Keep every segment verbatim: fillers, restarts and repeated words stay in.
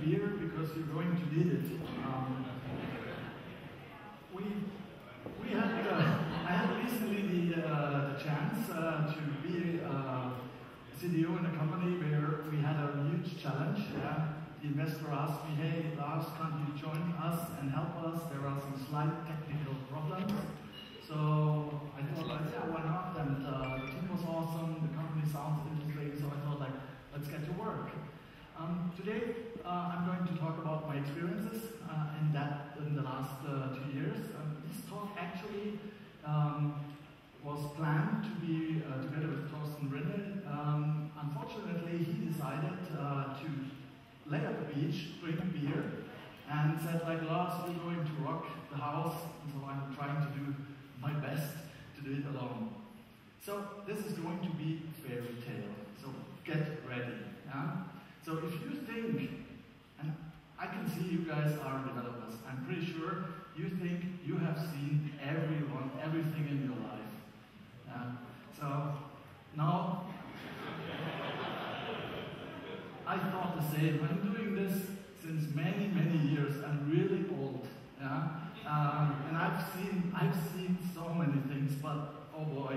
beer because you're going to need it. Um, we we had uh, I had recently the, uh, the chance uh, to be uh, C D O in a company where we had a huge challenge. Yeah? The investor asked me, "Hey, Lars, can't you join us and help us? There are some slight technical problems." So I thought, like, yeah, why not? And uh, the team was awesome. The company sounds interesting. So I thought, like, let's get to work. Um, today, uh, I'm going to talk about my experiences uh, in that in the last uh, two years. Um, this talk actually um, was planned to be uh, together with Thorsten Rinne. Um, unfortunately, he decided uh, to lay at the beach, drink beer, and said, like, Lars, you're going to rock the house, and so I'm trying to do my best to do it alone. So this is going to be fairy tale. So get ready. Yeah? So if you think, and I can see you guys are developers, I'm pretty sure you think you have seen everyone, everything in your life. Yeah? So now, I thought the same. I'm doing this since many, many years. I'm really old. Yeah? Um, and I've seen, I've seen so many things, but oh boy,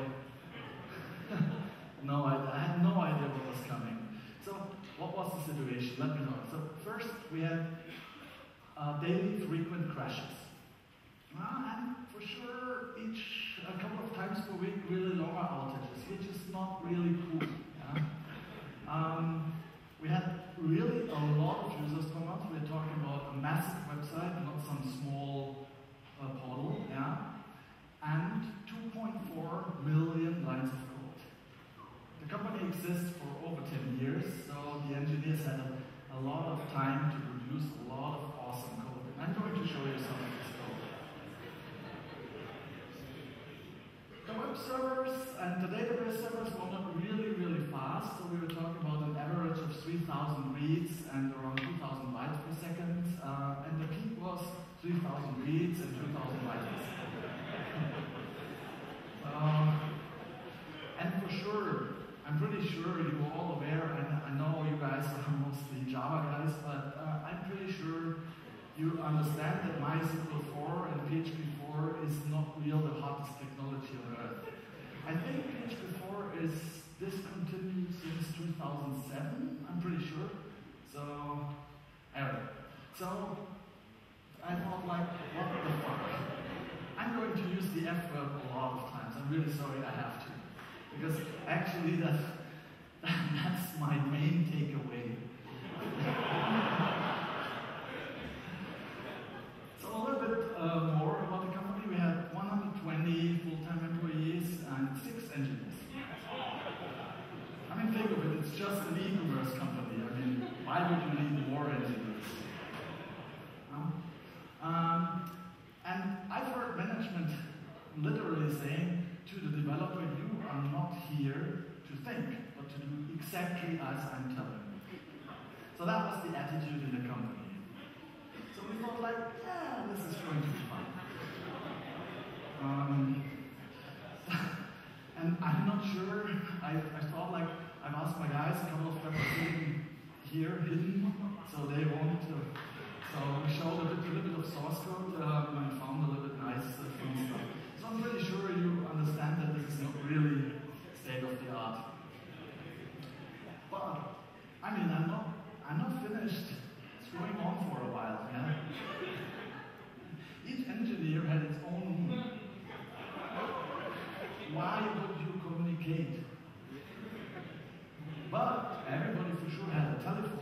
no, I, I had no idea what was coming. So, what was the situation? Let me know. So, first we had uh, daily frequent crashes, uh, and for sure, each a couple of times per week, really longer outages, which is not really cool. Yeah? Um, we had really a lot of users per month. We're talking about a massive website, not some small uh, portal, yeah, and two point four million lines of code. The company exists for over ten years, so the engineers had a, a lot of time to produce a lot of awesome code. And I'm going to show you some of this code. The web servers and the database servers were not really, really fast, so we were talking about an average of three thousand reads and around two thousand bytes per second, uh, and the peak was three thousand reads and two thousand bytes per second. um, and for sure, I'm pretty sure you are all aware, and I know you guys are mostly Java guys, but uh, I'm pretty sure you understand that MySQL four and P H P four is not real the hottest technology on earth. I think P H P four is discontinued since two thousand seven, I'm pretty sure. So, anyway, so I thought, like, what the fuck? I'm going to use the F word a lot of times. I'm really sorry I have to. Because actually that, that's my main takeaway. So a little bit uh, more about the company. We had one hundred twenty full-time employees and six engineers. I mean, think of it, it's just an e-commerce company. I mean, why would you need more engineers? No? Um, and I've heard management literally saying to the developer, you are not here to think, but to do exactly as I'm telling you. So that was the attitude in the company. So we thought, like, yeah, this is going to be fun. Um, and I'm not sure, I, I thought, like, I've asked my guys, a couple of them are sitting here, hidden, so they won't. Uh, so we showed a, bit, a little bit of source code um, and found a little bit nice uh, fun stuff. So I'm pretty sure you understand that this is not really state of the art. But, I mean, I'm not, I'm not finished. It's going on for a while, yeah? Each engineer had its own room. Why would you communicate? But everybody for sure had a telephone.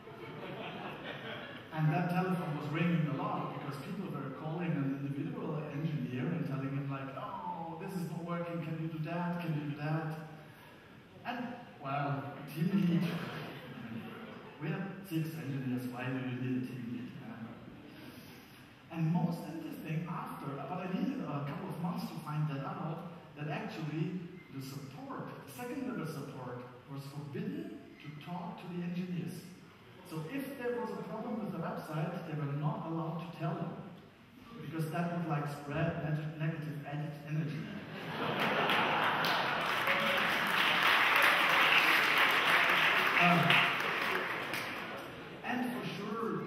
And that telephone was ringing a lot because people were calling an individual engineer and telling him, like, oh, this is not working, can you do that, can you do that? And, well, team lead. We have six engineers, why do you need a team lead? And most interesting, after, but I needed a couple of months to find that out, that actually the support, the second level support, was forbidden to talk to the engineers. So if there was a problem with the website, they were not allowed to tell them, because that would like spread neg negative energy. um, and for sure,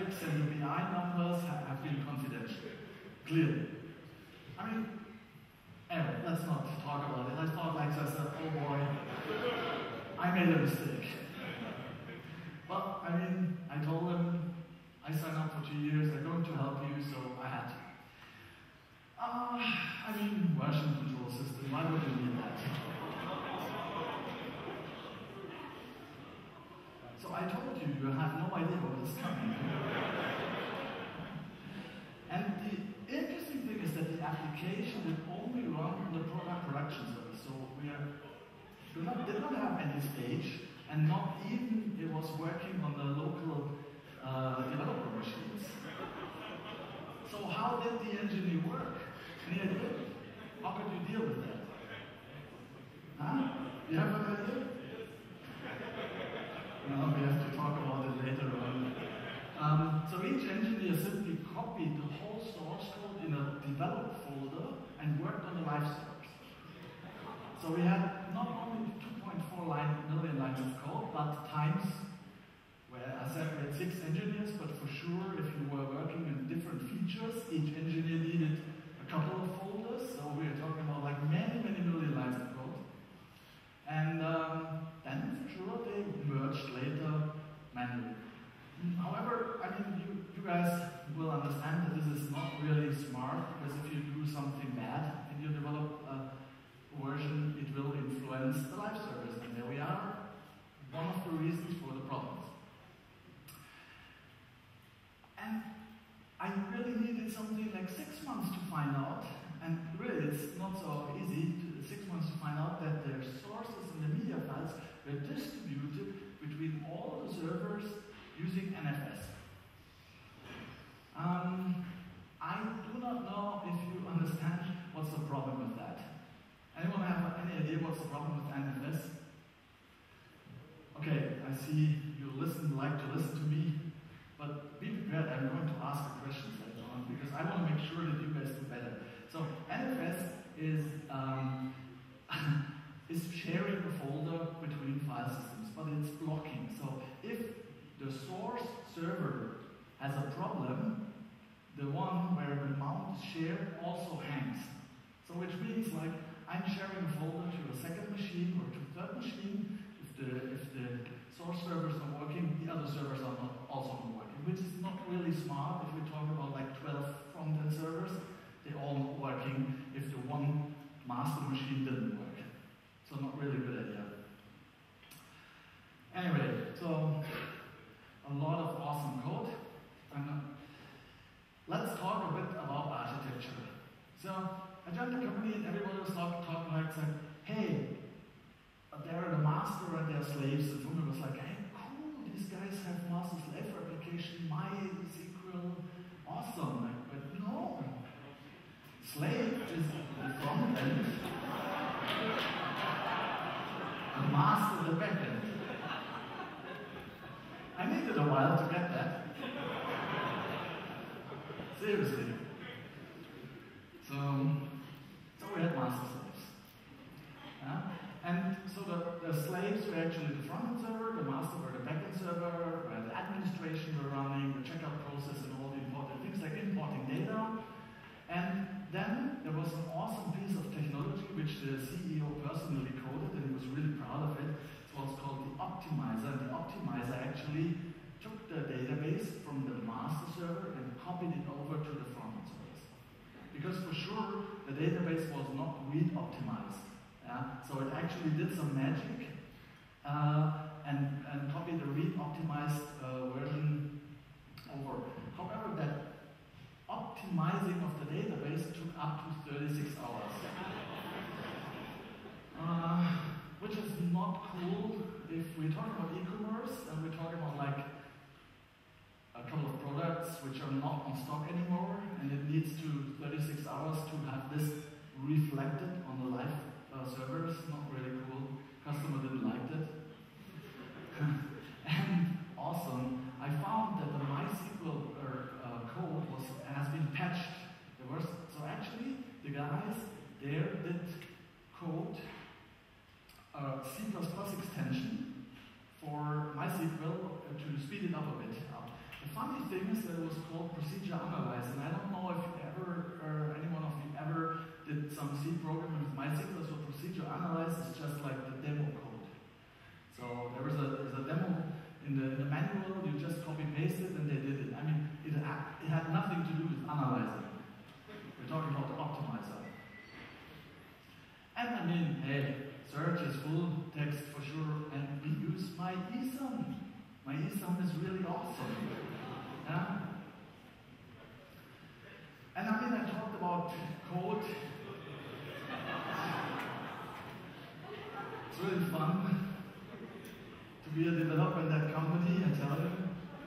metrics and the B I numbers have, have been confidential, clearly. I mean, anyway, let's not talk about it. I thought like I said, oh boy, I made a mistake. But, I mean, I told them, I signed up for two years, I'm going to help you, so I had to. Uh, I mean, version control system, why would you need that? So I told you, you have no idea what is coming. And the interesting thing is that the application did only run on the product production service. So we are, do not, did not have any stage, and not even it was working on the local uh, developer machines. So how did the engineer work? Any idea? How could you deal with that? Huh? You have an idea? No, we have to talk about it later on. Um, so each engineer simply copied the whole source code in a develop folder and worked on the live servers. So we had not only two point four million lines of code, but times where I said we had six engineers, but for sure if you were working in different features, each engineer needed a couple of folders, so we are talking about like many, many million lines of code. And um, then for sure they merged later manually. However, I mean, you, you guys will understand that this is not really smart, because if you do something bad and you develop a version, it will influence the live service. And there we are, one of the reasons for the problems. And I really needed something like six months to find out, and really it's not so easy, to, six months to find out that the sources in the media files were distributed between all the servers using N F S. Um, I do not know if you understand what's the problem with that. Anyone have any idea what's the problem with N F S? Okay, I see you listen, like to listen to me, but be prepared, I'm going to ask the questions later on, because I want to make sure that you guys do better. So N F S is, um, is sharing a folder between file systems, but it's blocking. So if the source server has a problem, the one where the mount is shared also hangs. So which means like I'm sharing a folder to a second machine or to a third machine. If the, if the source server is not working, the other servers are not also not working, which is not really smart. If we talk about like twelve front-end servers, they're all not working if the one master machine didn't work. So not really a good idea. Anyway, so a lot of awesome code. And let's talk a bit about architecture. So I joined the company and everybody was talking talk like, like, hey, they're the master and they're slaves. And somebody was like, hey, cool, these guys have master-slave replication, MySQL, awesome. Like, but no, slave is the front end, and master the back end. I needed a while to get that. Seriously. So, so we had master slaves. Yeah? And so the, the slaves were actually the front-end server, the master were the back-end server, where the administration were running, the checkout process, and all the important things like importing data. And then there was an awesome piece of technology which the C E O personally coded, and he was really proud of it. It was called the optimizer. And the optimizer actually took the database from the master server and copied it over to the front-end service. Because for sure, the database was not read-optimized. Yeah? So it actually did some magic uh, and, and copied the read-optimized uh, version over. However, that optimizing of the database took up to thirty-six hours. Uh, which is not cool if we're talking about e-commerce and we're talking about like a couple of products which are not on stock anymore, and it needs to thirty-six hours to have this reflected on the live uh, servers. Not really cool. Customer didn't like it. And awesome, I found that the MySQL uh, code was has been patched. There was so actually the guys there did code a C plus plus extension for MySQL to speed it up a bit. The funny thing is that it was called procedure analyze, and I don't know if you ever, or any one of you ever did some C programming with MySQL, so procedure analyze is just like the demo code. So there was a, there's a demo in the, in the manual, you just copy paste it and they did it. I mean, it, ha it had nothing to do with analyzing. We're talking about the optimizer. And I mean, hey, search is full text for sure, and we use my E S O M. My E S O M is really awesome. Yeah? And I mean, I talked about code. It's really fun to be a developer in that company, I tell you.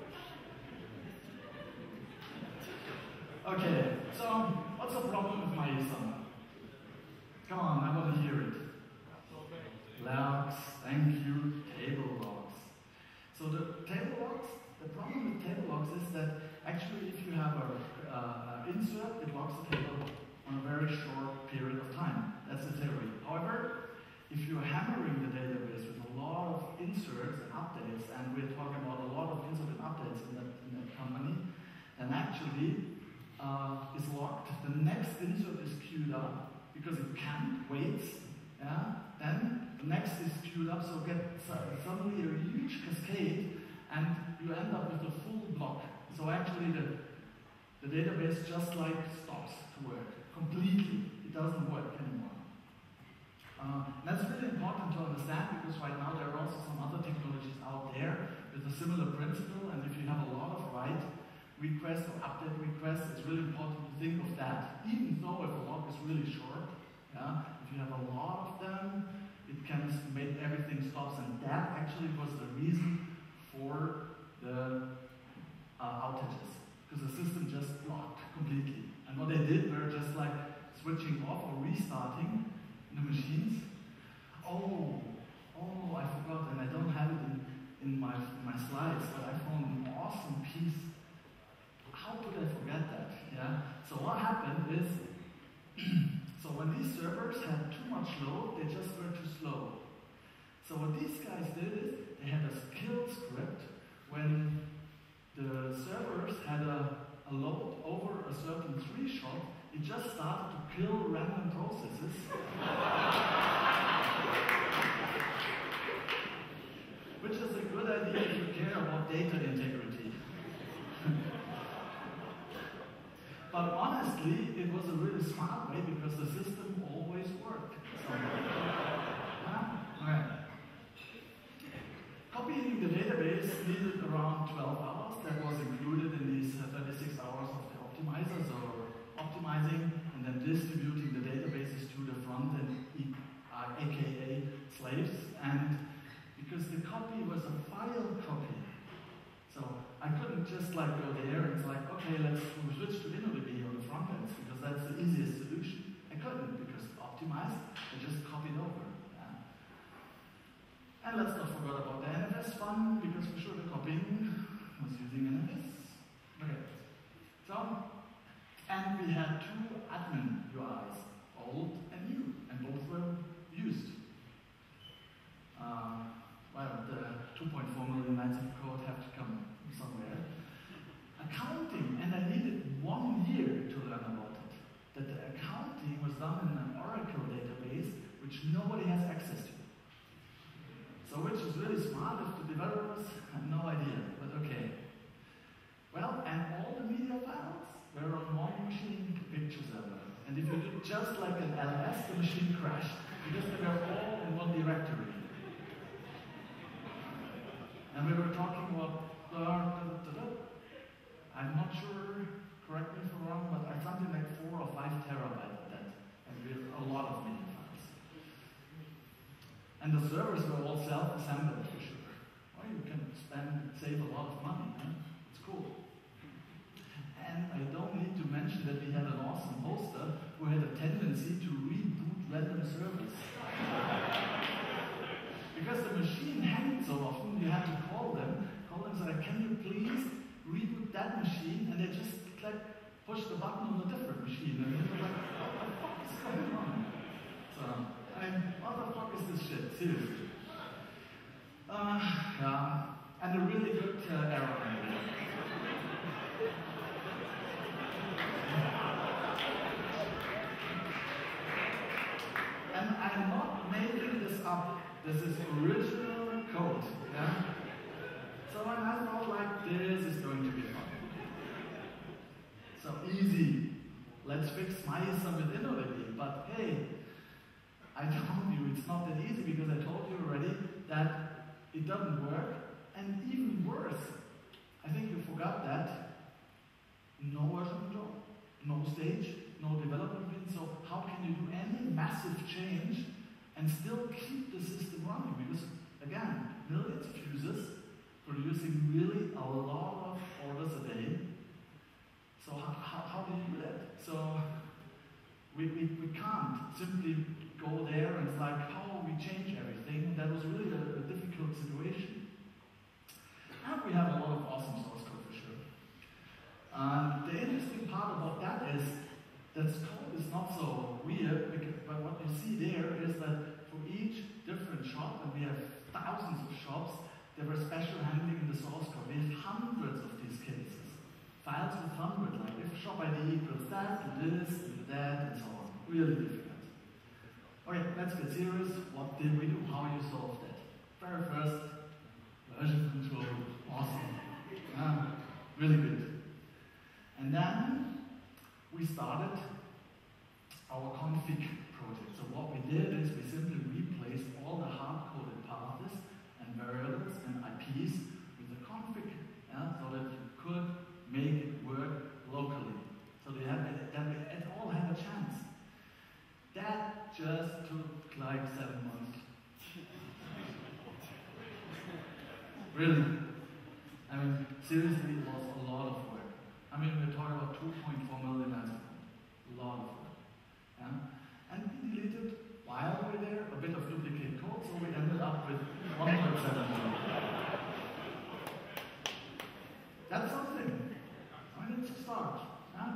Okay, so what's the problem with my E S O M? Come on, I want to hear it. Logs, thank you, table logs. So the table logs, the problem with table logs is that actually if you have a uh, insert, it logs the table on a very short period of time. That's the theory. However, if you're hammering the database with a lot of inserts and updates, and we're talking about a lot of insert and updates in that, in that company, then actually uh, is locked. The next insert is queued up because it can't wait. Yeah? Then the next is queued up, so get suddenly a huge cascade, and you end up with a full block. So actually the, the database just like stops to work completely. It doesn't work anymore. Uh, that's really important to understand because right now there are also some other technologies out there with a similar principle, and if you have a lot of write requests or update requests, it's really important to think of that, even though if a log is really short. Yeah? If you have a lot of them, it can make everything stops, and that actually was the reason for the uh, outages, because the system just blocked completely. And what they did were just like switching off or restarting the machines. Oh, oh, I forgot, and I don't have it in, in, my, in my slides, but I found an awesome piece. How could I forget that? Yeah. So what happened is, so when these servers had too much load, they just were too slow. So what these guys did is, they had a kill script. When the servers had a, a load over a certain threshold, it just started to kill random processes. Which is a good idea if you care about data integrity. But honestly, it was a really smart way because the system always worked. So, yeah? Okay. Copying the database needed around twelve hours. That was included in these uh, thirty-six hours of the optimizer. So optimizing and then distributing the databases to the front end, uh, aka slaves. And because the copy was a file copy, so I couldn't just like go there and it's like, okay, let's switch to InnoDB on the front end because that's the easiest solution. I couldn't because optimized, I just copied over. Yeah. And let's not forget about the N F S fun because for sure the copying was using N F S. Okay. So, and we had two admin U Is, old and new, and both were used. Uh, well, the two point four million lines of code have to come somewhere. Accounting, and I needed one year to learn about it. That the accounting was done in an Oracle database which nobody has access to. So which is really smart if the developers have no idea, but okay. Well, and all the media files were on one machine picture server. And if you did just like an L S, the machine crashed because they were all in one directory. And we were talking about, uh, da, da, da. I'm not sure, correct me if I'm wrong, but I something like four or five terabytes of that. And with a lot of media files. And the servers were all self-assembled for sure. Well, you can spend, save a lot of money, huh? It's cool. And I don't need to mention that we had an awesome hoster who had a tendency to reboot random servers. Because the machine hanged so often, you had to call them, call them and say, can you please reboot that machine? And they just like push the button on a different machine. And they were like, what the fuck is going on? So, I mean, what the fuck is this shit? Seriously. Uh, yeah. And a really good uh, error handling. This is original code. Yeah? So when I thought like this is going to be fun. So easy. Let's fix MySum with InnoDB. But hey, I told you it's not that easy because I told you already that it doesn't work. And even worse, I think you forgot that no version control, no stage, no development bin. So how can you do any massive change and still keep the system running? Because again, millions of users producing really a lot of orders a day. So how, how, how do you do that? So we, we, we can't simply go there and it's like, how we change everything. That was really a, a difficult situation. And we have a lot of awesome source code for sure. And the interesting part about that is that code is not so weird, because, but what you see there is that for each different shop, and we have thousands of shops, there were special handling in the source code. We have hundreds of these cases. Files with hundreds, like if shop I D equals that, do this, do that, and so on. Really difficult. Okay, let's get serious. What did we do? How you solved that? Very first, version control. Awesome. Yeah, really good. And then we started our config project. So what we did is we simply replaced all the hard-coded paths and variables and I Ps with the config, yeah, so that you could make it work locally. So they had, it, it all had a chance. That just took like seven months. Really. I mean, seriously, it was a lot of work. I mean, we're talking about two point four million lines of code. A lot of work. Yeah? And we deleted, while we were there, a bit of duplicate code, so we ended up with one point seven million. That's something. I mean, it's a start. Yeah?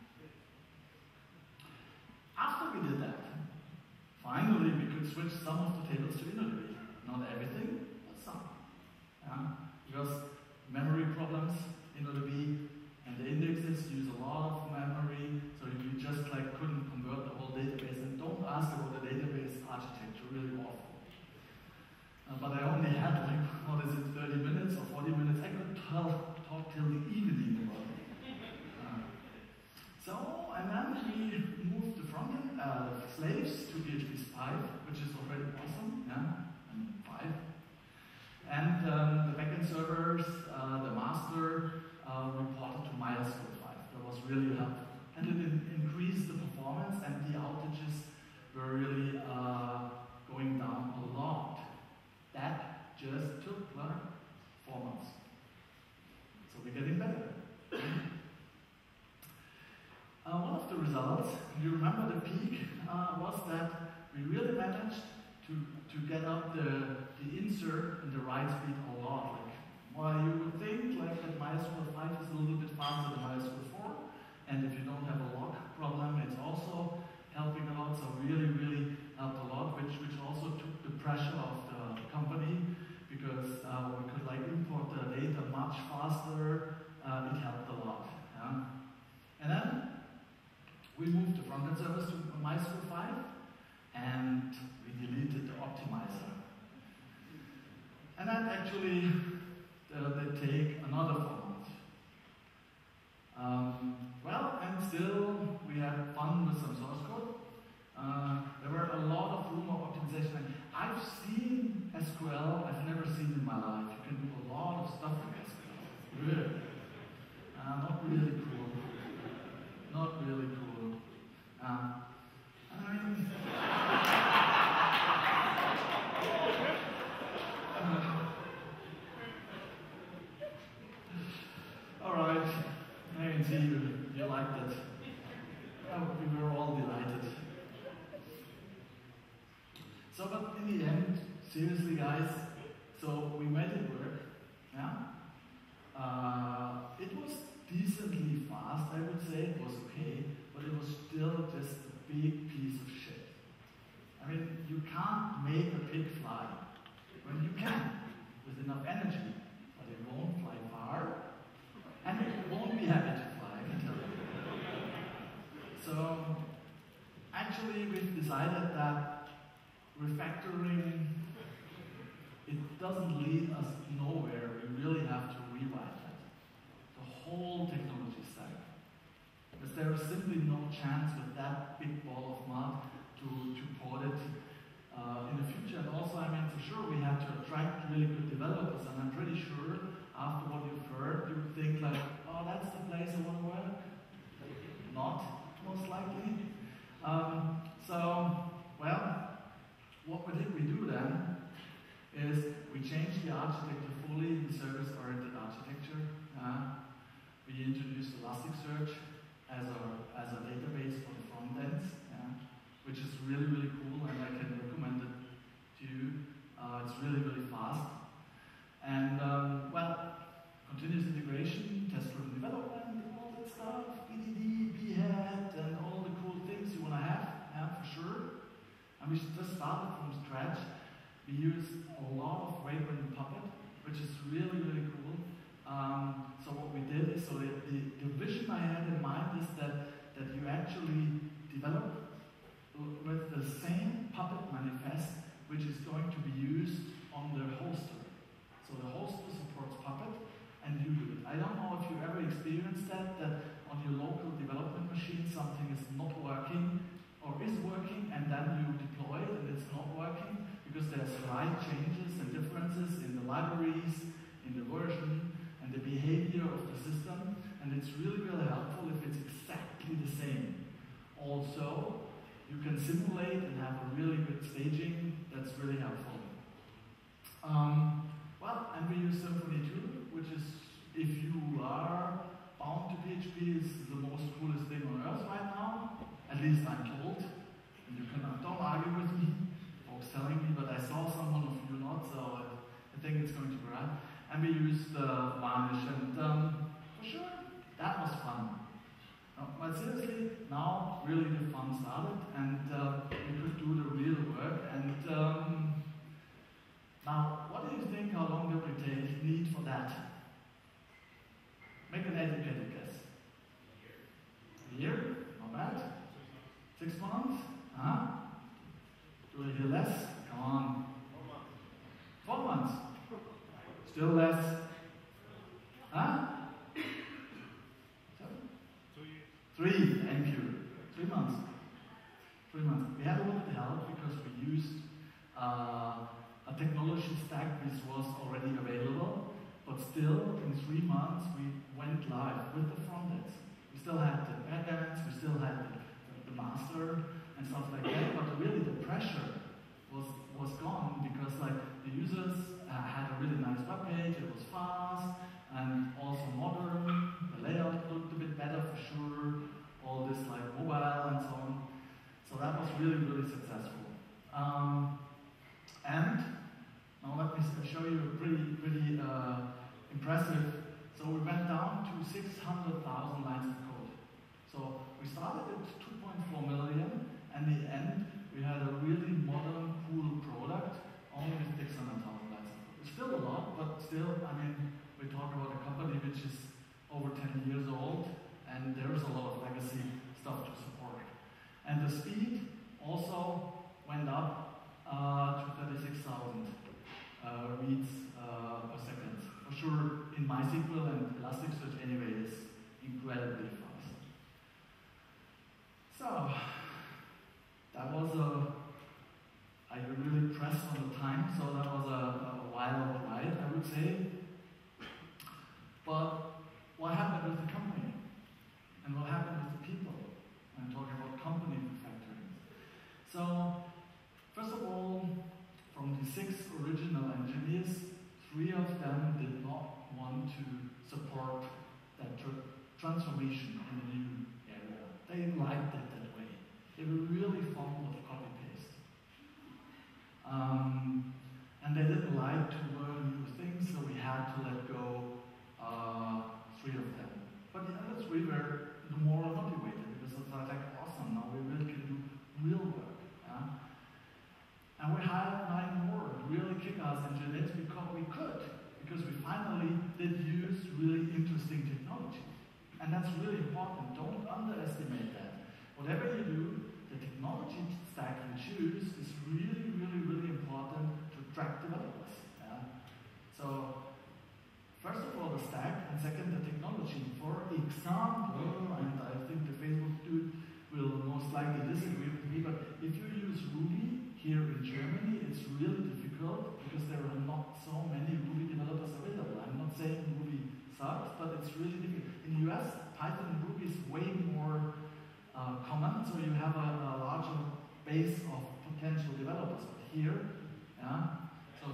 After we did that, finally we could switch some of the tables to InnoDB. Not everything, but some. Yeah? Because memory problems, InnoDB, and the indexes use a lot of memory, so you just like couldn't convert the whole database. And don't ask about the database architecture, really awful. Uh, but I only had like, what is it, thirty minutes or forty minutes. I could tell, talk till the evening about it. Uh, so, and then we moved the front-end uh, slaves to P H P five, which is already awesome, yeah, and five. And um, the backend servers, uh, the master, uh, reported to MySQL five. That was really helpful. And it in increased the performance, and the outages were really uh, going down a lot. That just took like four months. So we're getting better. uh, one of the results, you remember the peak, uh, was that we really managed to, to get up the, the insert and the write speed a lot. Like, well, you would think like that MySQL five is a little bit faster than MySQL four, and if you don't have a lock problem, it's also helping a lot. So really, really helped a lot, which which also took the pressure off the company because uh, we could like import the data much faster. Uh, it helped a lot. Yeah? And then we moved the frontend service to MySQL five, and we deleted the optimizer. And that actually uh, they take another four months. Um, well, and still we had fun with some source code. Uh, there were a lot of room of optimization. And I've seen S Q L I've never seen in my life. You can do a lot of stuff with S Q L. Really. Uh, not really cool. Not really cool. Uh, I mean, all right, I can see you, you liked it. Oh, we were all delighted. So, but in the end, seriously guys, so we made it work, yeah? Uh, it was decently fast, I would say, it was okay, but it was still just a big piece of shit. I mean, you can't make a pig fly. When you can, with enough energy, but it won't fly far, and it won't be happy to fly, I can tell you. So, actually, we've decided that refactoring it doesn't lead us nowhere. We really have to rewrite that. The whole technology stack. Because there is simply no chance with that big ball of mud to, to port it uh, in the future. And also, I mean, for sure, we have to attract really good developers. And I'm pretty sure, after what you've heard, you would think like, oh, that's the place I want to work. Not, most likely. Um, so, well, what did we do then is we changed the architecture fully in service-oriented architecture. Uh, we introduced Elasticsearch as a, as a database for the front ends, yeah, which is really, really cool, and I can recommend it to you. Uh, it's really, really fast. And, um, well, continuous integration, test-driven development, all that stuff, B D D, B-head, and all the cool things you want to have, yeah, for sure. And we just started from scratch. We used a lot of Vagrant and Puppet, which is really, really cool. Um, so what we did is, so the, the, the vision I had in mind is that, that you actually develop with the same Puppet manifest, which is going to be used on the hoster. So the hoster supports Puppet, and you do it. I don't know if you ever experienced that, that on your local development machine something is not working, or is working, and then you deploy it and it's not working, because there's slight changes and differences in the libraries, in the version, and the behavior of the system, and it's really, really helpful if it's exactly the same. Also, you can simulate and have a really good staging. That's really helpful. Um, well, and we use Symfony two, which is, if you are bound to P H P, is the most coolest thing on earth right now. At least I'm told. And you can don't argue with me, folks telling me, but I saw someone of you not, so I, I think it's going to be right. And we used uh, Varnish, and um, for sure, that was fun. No, but seriously, now really the fun started, and uh, we could do the real work. And um, now, what do you think? How long did we take need for that? Make an educated guess. A year? Not bad. Six months? Huh? Do we hear less? Come on. Four months. Still less. Huh? Seven? Three, thank you. Three months. Three months. We had a little bit of help because we used uh, a technology stack which was already available, but still, in three months, we went live with the front ends. We still had the backends, we still had the, the, the master and stuff like that, but really the pressure was was gone because like the users uh, had a really nice web page, it was fast and also modern, the layout looked a bit better for sure, all this like mobile and so on. So that was really, really successful. Um, and now let me show you a pretty, pretty uh, impressive. So we went down to six hundred thousand lines of code. So we started at two point four million, and in the end we had a really modern, cool product, only with six hundred thousand lines of code. It's still a lot, but still, I mean, we talk about a company which is over ten years old, and there is a lot of legacy stuff to support. And the speed also went up uh, to thirty-six thousand uh, reads uh, per second. For sure, in MySQL and Elasticsearch anyway is incredibly fast. So, that was a, I really pressed on the time, so that was a, a wild ride, I would say. But what happened with the company? And what happened with the people? I'm talking about company refactoring. So, first of all, from the six original engineers, three of them did not want to support that tr transformation in the new area. They liked it that way. They were really fond of copy-paste. Um, and they didn't like to learn new things, so we had to let go uh, three of them. But the other three were the more motivated because it's like, awesome, now we really can do real work. Yeah? And we hired nine more really kick-ass engineers because we could, because we finally did use really interesting technology. And that's really important. Don't underestimate that. Whatever you do, the technology stack you choose is really, really, really important to attract developers. Yeah? So, first of all, the stack, and second, the technology. For example, and I think the Facebook dude will most likely disagree with me, but if you use Ruby here in Germany, it's really difficult because there are not so many Ruby developers available. I'm not saying Ruby sucks, but it's really difficult. In the U S, Python and Ruby is way more uh, common, so you have a, a larger base of potential developers. But here, yeah, so,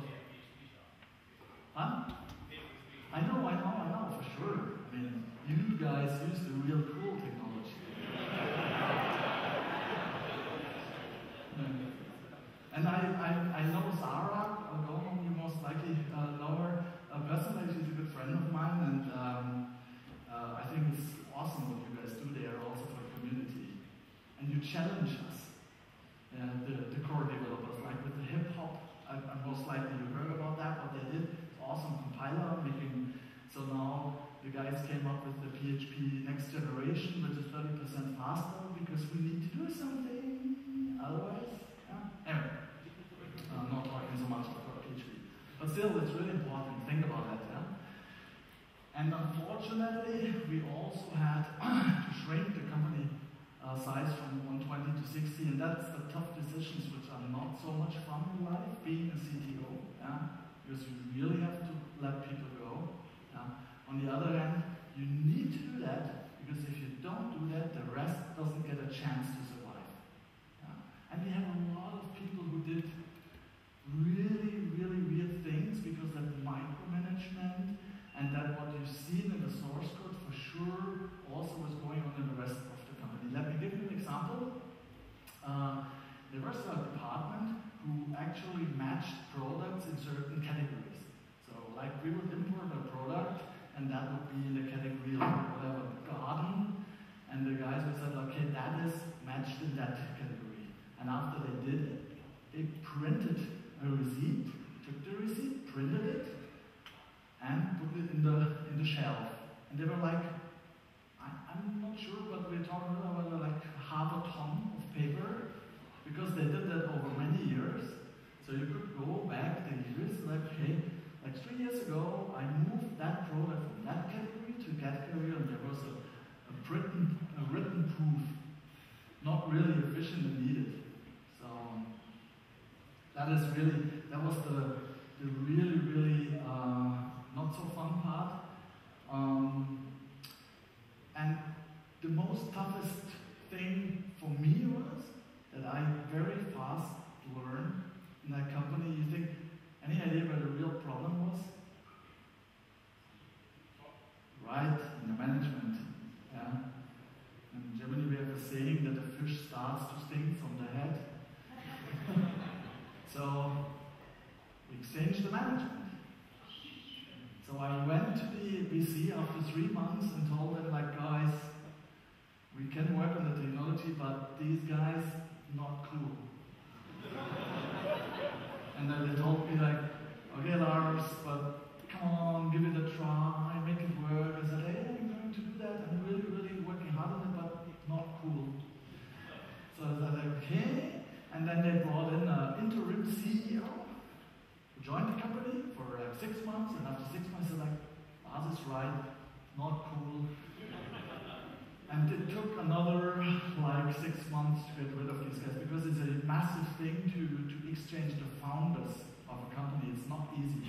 huh? I know, I know, I know, for sure. I mean, you guys use the real cool technology. And I, I, I know Sarah, I'll go home, you most likely uh, know her uh, personally. She's a good friend of mine, and um, uh, I think it's awesome what you guys do there also for the community. And you challenge us, uh, the, the core developers, like with the hip hop. I, I most likely you heard about that, what they did. It's awesome compiler, making, so now the guys came up with the P H P next generation, which is thirty percent faster because we need to do something, otherwise, yeah. Anyway, I'm not talking so much about P H P. But still, it's really important, think about that, yeah. And unfortunately, we also had to shrink the company uh, size from one twenty to sixty, and that's the tough decisions which are not so much fun in life, being a C T O, yeah, because you really have to let people go. Yeah. On the other hand, you need to do that, because if you don't do that, the rest doesn't get a chance to survive. Yeah. And we have a lot of people who did really, really weird things because that micromanagement and that what you've seen in the source code for sure also was going on in the rest of the company. Let me give you an example. Uh, there was a department who actually matched products in certain categories. So, like we would import a product, and that would be in the category of whatever, garden, and the guys would say, okay, that is matched in that category. And after they did it, they printed a receipt, took the receipt, printed it, and put it in the in the shelf. And they were like, I, I'm not sure, but we're talking about like half a ton of paper, because they did that over many years. So you could go back the years, like, hey, like three years ago, I moved that product from that category to that category, and there was a, a, written, a written proof, not really efficient and needed. So that is really, that was the, the really, really uh, not so fun part. Um, and the most toughest thing for me was that I very fast learned in that company. You think, any idea where the real problem was? Right, in the management. Yeah. In Germany we have a saying that the fish starts to stink from the head. So we exchanged the management. So I went to the V C after three months and told them, like, guys, we can work on the technology, but these guys, not cool. And then they told me, like, okay, Lars, but come on, give it a try, make it work. I said, hey, I'm going to do that. I'm really, really working hard on it, but not cool. So I said, okay. And then they brought in an interim C E O who joined the company for like six months. And after six months, they're like, Lars is right, not cool. And it took another like six months to get rid of these guys, because it's a massive thing to, to exchange the founders of a company. It's not easy.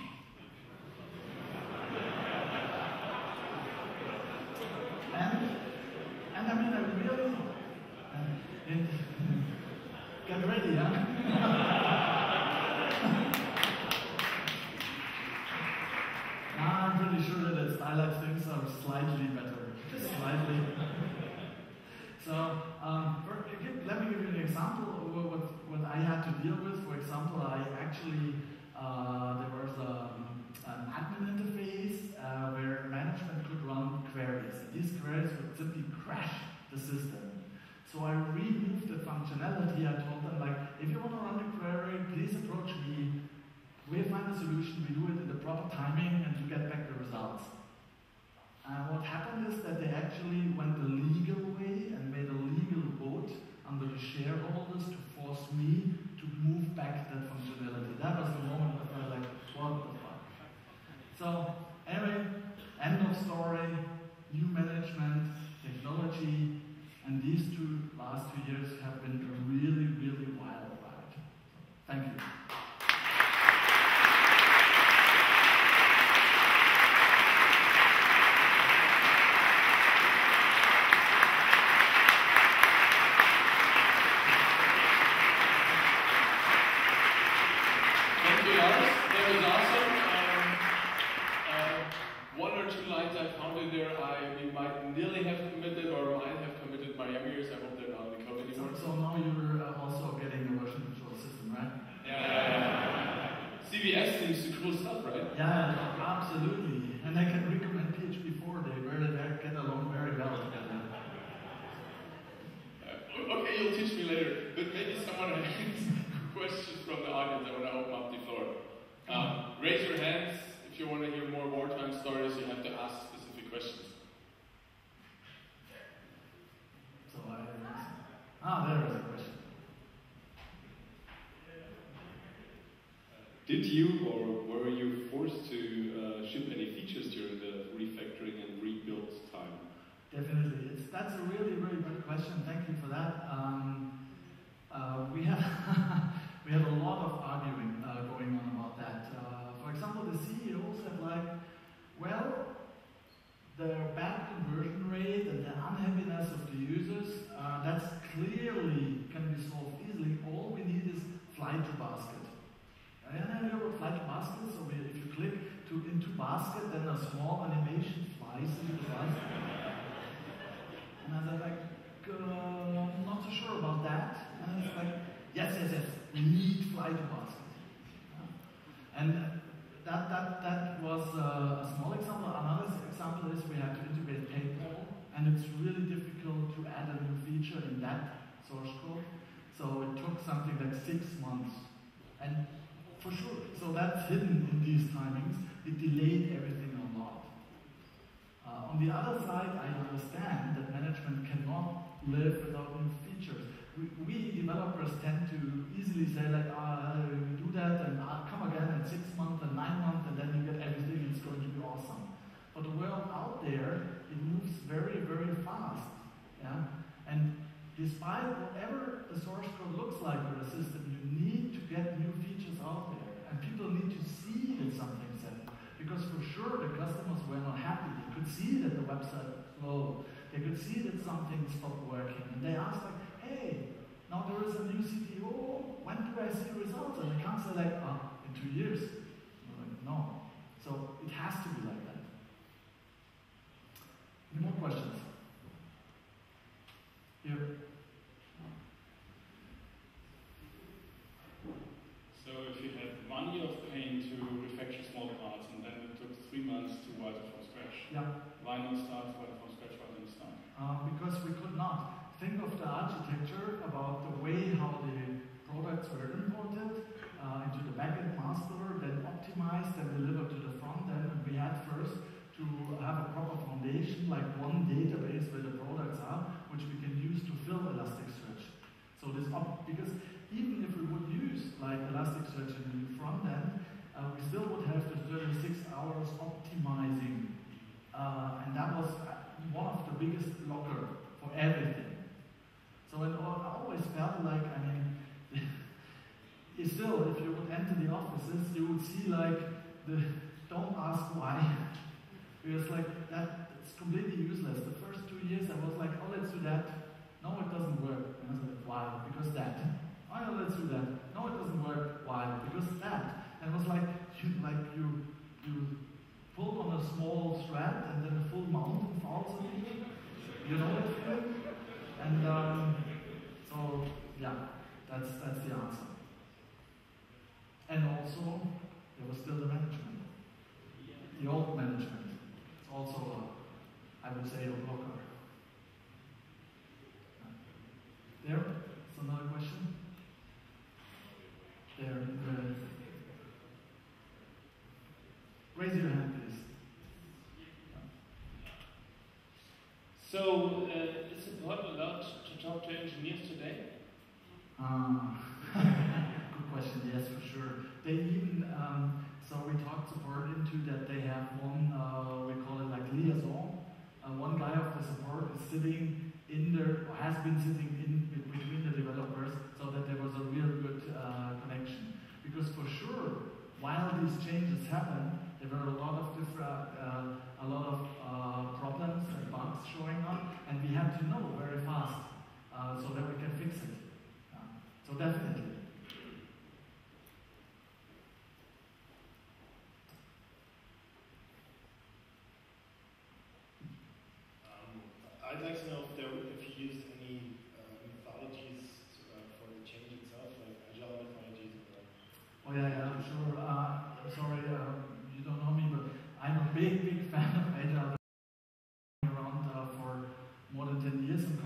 and, and I mean, I really, uh, it, get ready, huh? I'm pretty sure that at Stylight things are slightly better, just slightly. So, um, for, let me give you an example of what, what I had to deal with. For example, I actually, uh, there was a, an admin interface uh, where management could run queries. And these queries would simply crash the system. So I removed the functionality. I told them, like, if you want to run the query, please approach me. We'll find a solution, we do it in the proper timing, and you get back the results. And what happened is that they actually went the legal way and made a legal vote under the shareholders to force me to move back that functionality. That was the moment where I was like, what the fuck? you'll teach me later. But maybe someone has questions from the audience. I want to open up the floor. Um, raise your hands if you want to hear more wartime stories. You have to ask specific questions. So I ah, there is a question. Did you or were you forced to uh, ship any features during the refactoring and rebuild time? Definitely, it's that's a really really good question. Thank you for that. Um, uh, we have we have a lot of arguing uh, going on about that. Uh, for example, the C E O said like, well, the bad conversion rate and the unhappiness of the users, uh, that's clearly can be solved easily. All we need is fly to basket. And I know what fly to basket is. So we, if you click to into basket, then a small animation flies into the basket. And I was like, uh, I'm not so sure about that. And it's like, yes, yes, yes, we need fly to basket. And that that that was uh, a small example. Another example is we had to integrate PayPal, and it's really difficult to add a new feature in that source code. So it took something like six months. And for sure, so that's hidden in these timings. It delayed everything a lot. Uh, on the other side, I understand that management cannot live without new features. We, we developers tend to easily say like, ah, uh, we do that and uh, come again in six months and nine months and then you get everything and it's going to be awesome. But the world out there, it moves very, very fast. Yeah? And despite whatever the source code looks like for a system, you need to get new features out there. And people need to see that something's happening. Because for sure the customers were not happy. They could see that the website was slow. They could see that something stopped working. And they asked like, hey, now there is a new C T O, when do I see results? And they can't say like, oh, in two years. I'm like, no. So it has to be like that. Any more questions? Here. So if you had one year of pain to refactor small parts and then it took three months to write it from scratch, Yeah. why not start writing from scratch? Why didn't start? Uh, because we could not. Think of the architecture about the way how the products were imported uh, into the backend master, then optimized and delivered to the front end. And we had first to have a proper foundation, like one database where the products are, which we can use to fill Elasticsearch. So this up, because even if we would use like Elasticsearch in the front end, uh, we still would have the thirty-six hours optimizing. Uh, and that was one of the biggest blocker for everything. So it always felt like, I mean, still, if you would enter the offices, you would see like the don't ask why. Because like that, it's completely useless. The first two years I was like, oh, let's do that. No, it doesn't work. And I was like, why? Because that. Oh, no, let's do that. No, it doesn't work. Why? Because that. And it was like, you, like you, you pull on a small strand and then a full mountain falls on you. You know that feeling? And um, so, yeah, that's that's the answer. And also, there was still the management. The old management. It's also, a, I would say, a blocker. There? Is another question? There. Uh, raise your hand, please. So, uh, is support allowed to talk to engineers today? Um, good question, yes, for sure. They even, um, so we talked support into that they have one, uh, we call it like liaison. Uh, one guy of the support is sitting in there, or has been sitting in between the developers, so that there was a real good uh, connection. Because for sure, while these changes happened, there were a lot of different, uh, a lot of uh, problems and bugs showing up, and we had to know very fast uh, so that we can fix it. Uh, so definitely. Um, I'd like to know if there, if you used any uh, methodologies uh, for the change itself, like agile methodologies. Or oh yeah, yeah, sure. Uh, sorry, uh, you don't know me, but I'm a big, big fan of agile. Around uh, for more than ten years. I'm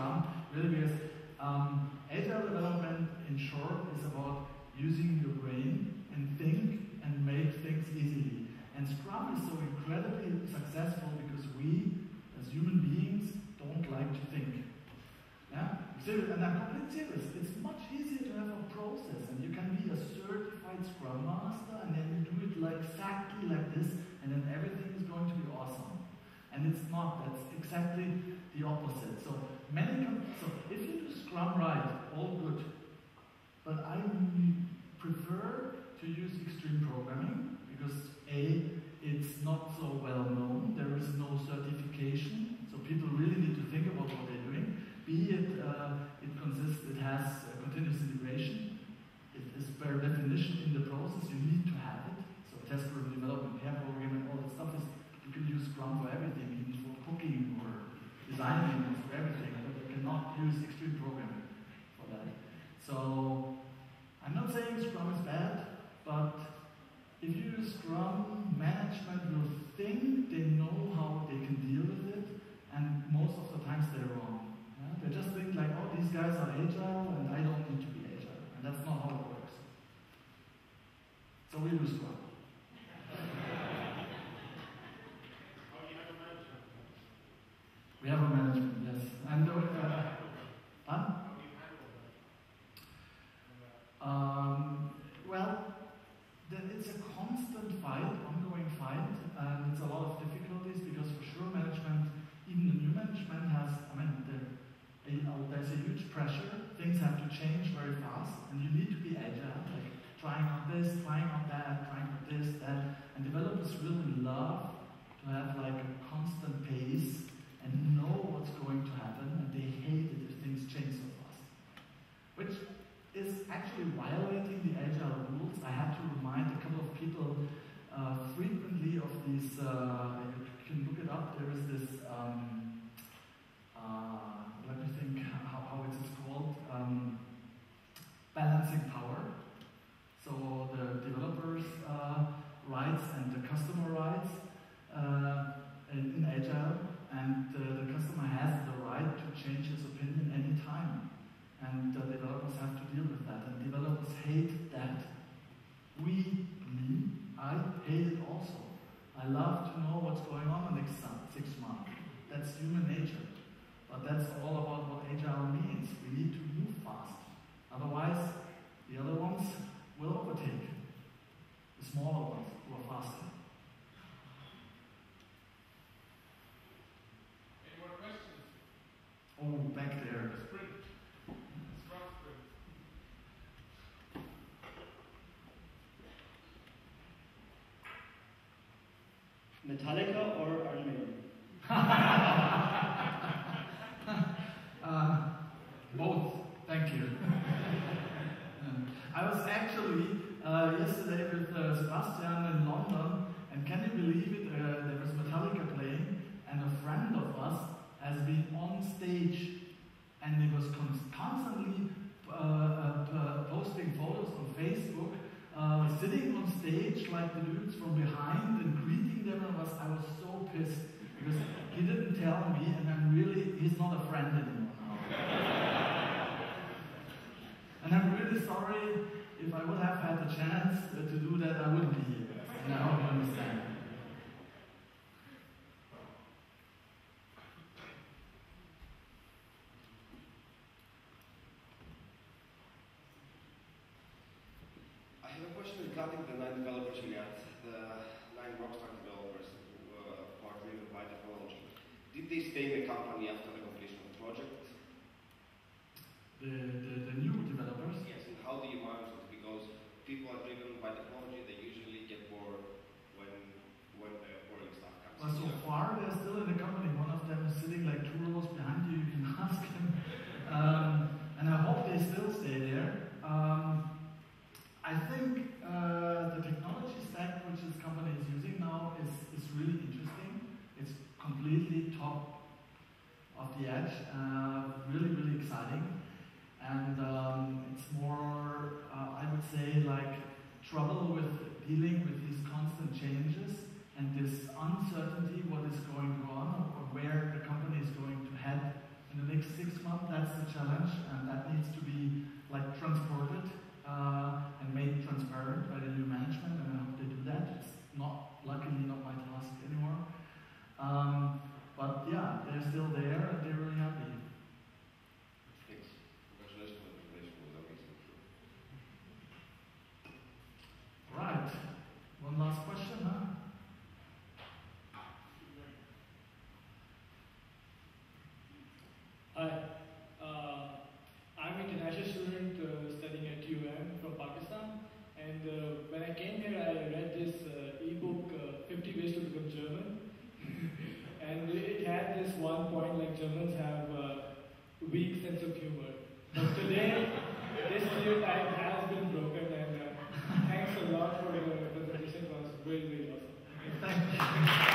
Scrum, really, because um, agile development, in short, is about using your brain and think and make things easily. And Scrum is so incredibly successful because we, as human beings, don't like to think. Yeah? And I'm completely serious. It's much easier to have a process, and you can be a certified Scrum Master, and then you do it like exactly like this, and then everything is going to be awesome. And it's not. That's exactly the opposite. So many. So if you do Scrum right, all good. But I prefer to use extreme programming because A, it's not so well known. There is no certification, so people really need to think about what they're doing. B, it uh, it consists. It has uh, continuous integration. It is per definition in the process. You need to have it. So test-driven development, pair programming, all that stuff is. You can use Scrum for everything, even for cooking or designing, for everything. But you cannot use extreme programming for that. So I'm not saying Scrum is bad, but if you use Scrum, management will think they know how they can deal with it, and most of the times they're wrong. Yeah? They just think like, oh, these guys are agile, and I don't need to be agile. And that's not how it works. So we use Scrum. We have a management, yes. And uh, huh? Um, well, it's a constant fight, ongoing fight, and it's a lot of difficulties because for sure management, even the new management has, I mean, the, they, uh, there's a huge pressure, things have to change very fast, and you need to be agile, like trying on this, trying on that, trying on this, that, and developers really love to have like a constant pace and know what's going to happen, and they hate it if things change so fast. Which is actually violating the agile rules. I had to remind a couple of people uh, frequently of these, uh, you can look it up, there is this, um, uh, let me think how, how it is called, um, balancing power. So the developers' uh, rights and the customer rights uh, in, in agile, and uh, the customer has the right to change his opinion anytime. And uh, developers have to deal with that, and developers hate that. We, me, I hate it also. I love to know what's going on in the next six months. That's human nature. But that's all about what agile means. We need to move fast. Otherwise, the other ones will overtake. The smaller ones who are faster. Any more questions? Oh, back there. Metallica or Iron Maiden? uh, both, thank you. I was actually uh, yesterday with uh, Sebastian in London, and can you believe it? Uh, there was Metallica playing, and a friend of us has been on stage, and he was con constantly uh, uh, posting photos on Facebook. Uh, sitting on stage like the dudes from behind and greeting them, and was, I was so pissed because he didn't tell me, and I'm really, he's not a friend anymore now. And I'm really sorry, if I would have had the chance uh, to do that, I wouldn't be here. And I hope you understand. I have a question regarding the nine developers we had, the nine rockstar developers who were partly with my technology. Did they stay in the company after the completion of the project? The, the, the new developers? Yes, and how do you manage it? Because people are driven by technology, they usually get bored when, when the boring stuff comes. Well, so far they're still in the company. One of them is sitting like two rows behind you, you can ask him. Um, and I hope they still stay there. Um, I think uh, the technology stack which this company is using now is, is really interesting. It's completely top of the edge, uh, really, really exciting. And um, it's more, uh, I would say, like trouble with dealing with these constant changes and this uncertainty what is going on or where the company is going to head in the next takes six months. That's the challenge, and that needs to be like transported uh, and made transparent by the new management. And I hope they do that. It's not, luckily, not my task anymore. Um, but yeah, they're still there, and they're really happy. Thanks. Congratulations on the presentation. It was amazing. Right. One last question, huh? Hi, uh, I'm an international student uh, studying at U M from Pakistan, and uh, when I came here, I read this uh, e-book, uh, fifty ways to Become German, and it had this one point like Germans have a weak sense of humor. But today, this stereotype has been broken, and uh, thanks a lot for your presentation. It was really, really awesome. Thank you.